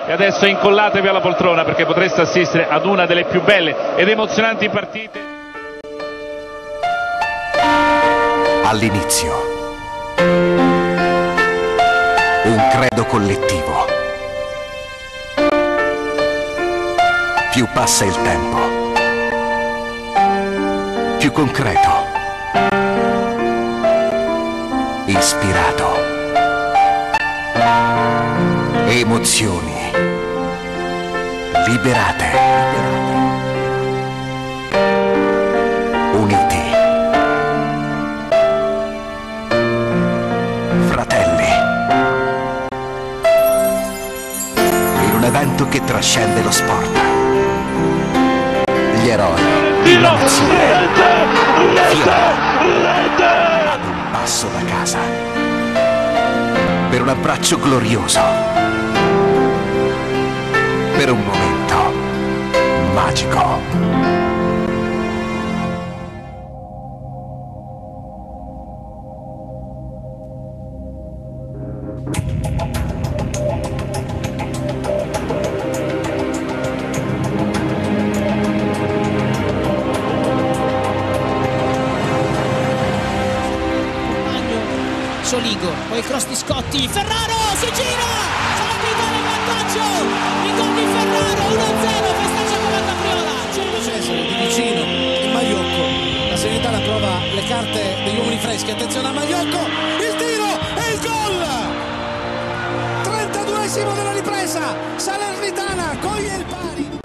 e adesso incollatevi alla poltrona perché potreste assistere ad una delle più belle ed emozionanti partite. All'inizio un credo collettivo. Più passa il tempo, più concreto, ispirato, emozioni liberate, uniti, fratelli, in un evento che trascende lo sport. Gli eroi di una nazione fiera ad un passo da casa per un abbraccio glorioso, per un momento magico. Soligo, poi cross di Scotti, Ferraro si gira, c'è la guida in vantaggio, il gol di Ferraro, 1-0, festeggia come Capriola. Giulio Cesare di vicino, il Maiocco, la serenità la prova le carte degli uomini freschi, attenzione a Maiocco, il tiro e il gol! 32esimo della ripresa, Salernitana coglie il pari.